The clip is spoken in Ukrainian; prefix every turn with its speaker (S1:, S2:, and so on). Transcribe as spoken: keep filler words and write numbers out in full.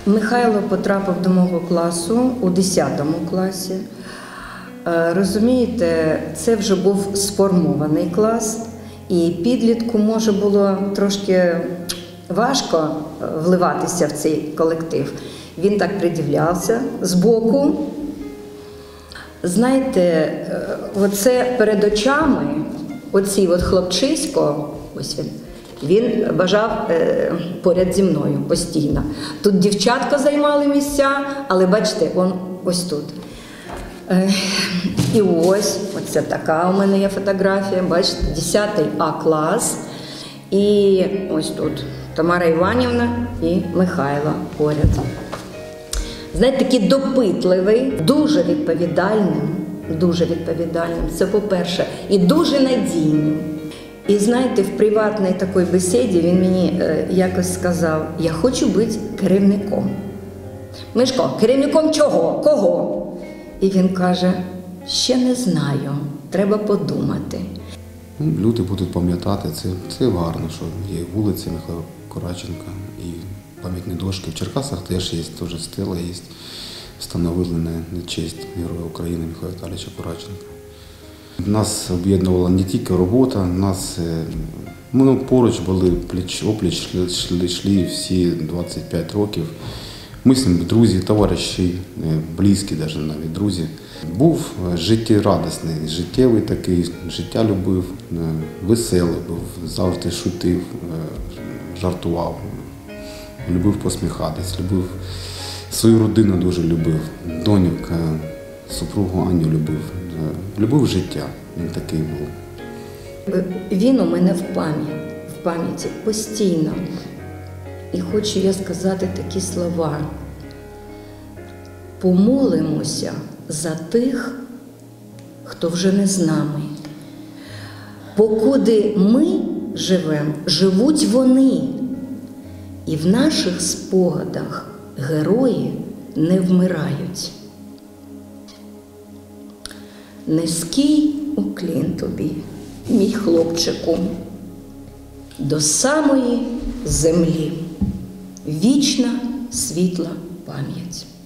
S1: Михайло потрапив до мого класу у десятому класі. Розумієте, це вже був сформований клас, і підлітку, може, було трошки важко вливатися в цей колектив. Він так придивлявся збоку. Знаєте, оце перед очами, оці от хлопчисько, ось він, він бажав е, поряд зі мною постійно. Тут дівчатка займали місця, але бачите, він ось тут. Е, і ось, оце така у мене є фотографія, бачите, десятий А клас. І ось тут Тамара Іванівна і Михайло поряд. Знаєте, такий допитливий, дуже відповідальним, дуже відповідальним, це по-перше, і дуже надійним. І знаєте, в приватній такій бесіді він мені е, якось сказав: я хочу бути керівником. Мишко, керівником чого? Кого? І він каже: ще не знаю, треба подумати.
S2: Ну, люди будуть пам'ятати, це, це гарно, що є вулиця Михайла Кораченка і пам'ятні дошки. В Черкасах теж є, теж стела є, встановили на честь Героя України Михайла Віталійовича Кораченка. Нас об'єднувала не тільки робота, нас, ми ну, поруч були, пліч-опліч йшли, йшли всі двадцять п'ять років. Ми з ним друзі, товариші, близькі навіть навіть друзі. Був життєрадісний, життєвий такий, життя любив, веселий був, завжди шутив, жартував, любив посміхатись, любив свою родину дуже любив, доньок, супругу Аню любив, любив життя, він такий був.
S1: Він у мене в пам'яті, в пам'яті постійно. І хочу я сказати такі слова: помолимося за тих, хто вже не з нами. Покуди ми живемо, живуть вони. І в наших спогадах герої не вмирають. Низький уклін тобі, мій хлопчику, до самої землі. Вічна світла пам'ять.